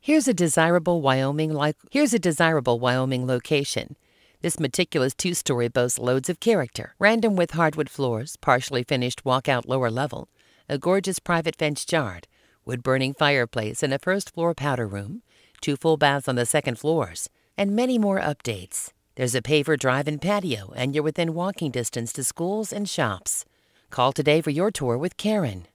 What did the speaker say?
Here's a desirable Wyoming location. This meticulous two-story boasts loads of character, random with hardwood floors, partially finished walkout lower level, a gorgeous private fenced yard, wood-burning fireplace and a first-floor powder room, 2 full baths on the second floors, and many more updates. There's a Paver drive and patio, and you're within walking distance to schools and shops. Call today for your tour with Karen.